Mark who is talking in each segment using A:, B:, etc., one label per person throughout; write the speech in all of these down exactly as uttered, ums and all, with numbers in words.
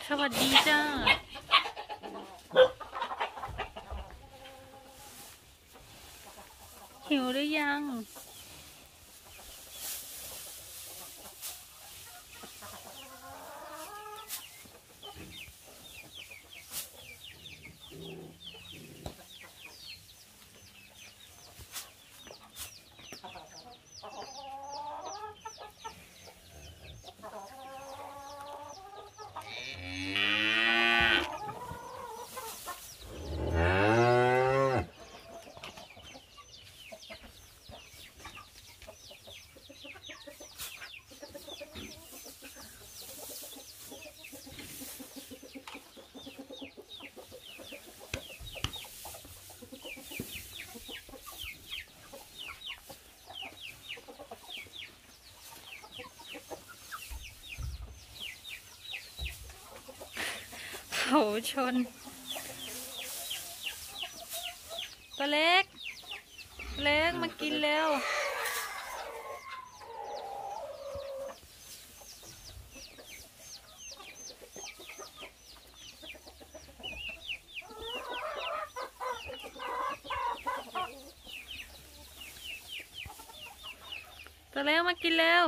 A: สวัสดีจ้าหิวหรือยังเขาชนตัวเล็กเล็กมากินเร็วตัวเล็กมากินเร็ว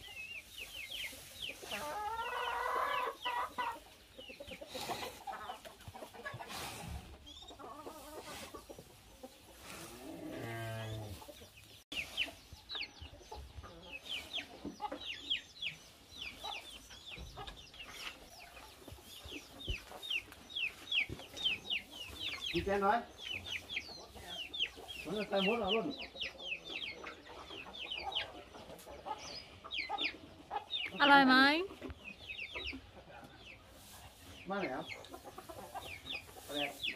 B: ดีใจหน่อยมันจะใส่หมดแล้วรุ่น
A: อร่อยไหม
B: มาไหนครับอะไร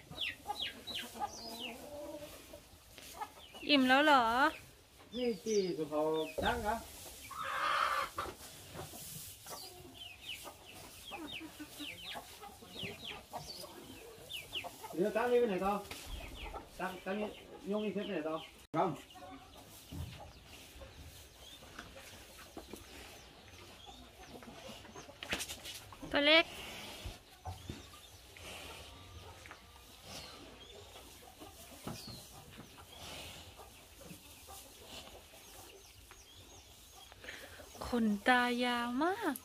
A: อิ่มแล้วเหรอ
B: นี่จีสุเขาช่างครับเดี๋ยวตั้งนี่ไปไหนต่อตั้งตั้งนี่ยงนี่เทปไปไหนต่อครับ
A: ตัวเล็กขนตายาวมาก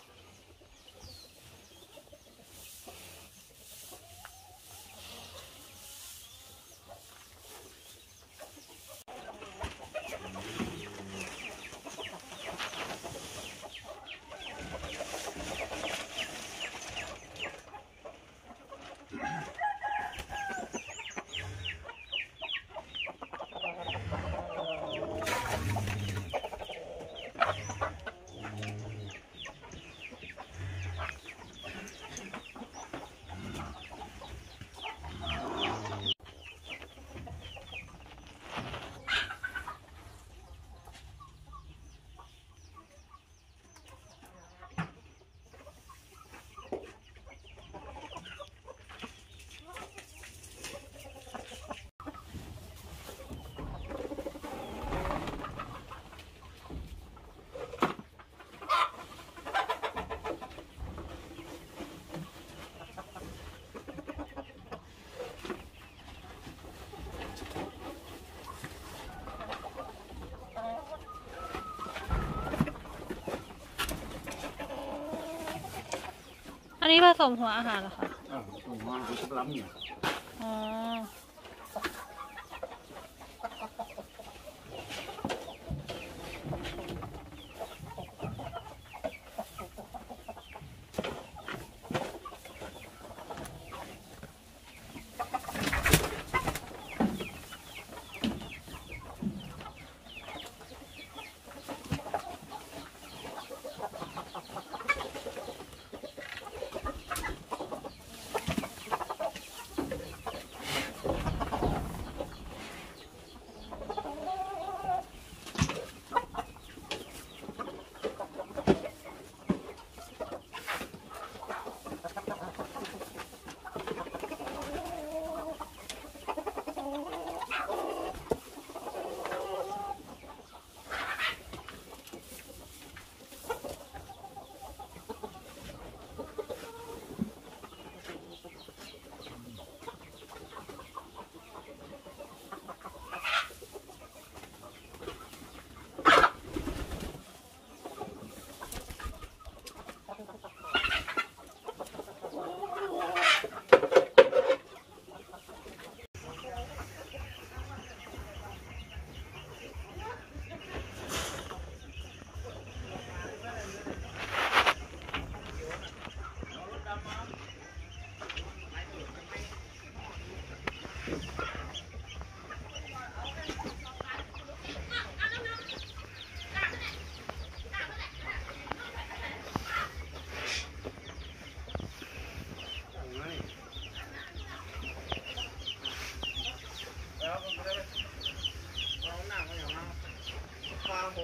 A: อันนี้ผสมหัวอาหารเหรอคะ
B: อ่าผมมาเป็นสับล้ำเนี่ย
A: อ๋อ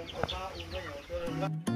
C: เอาปลาอุ่นก็อย่างตัวนึง